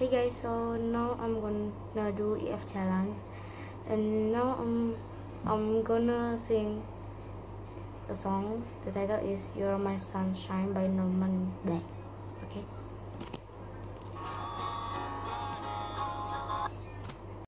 Hey guys, so now I'm gonna do EF challenge, and now I'm gonna sing a song. The title is "You're My Sunshine" by Norman Black. Okay.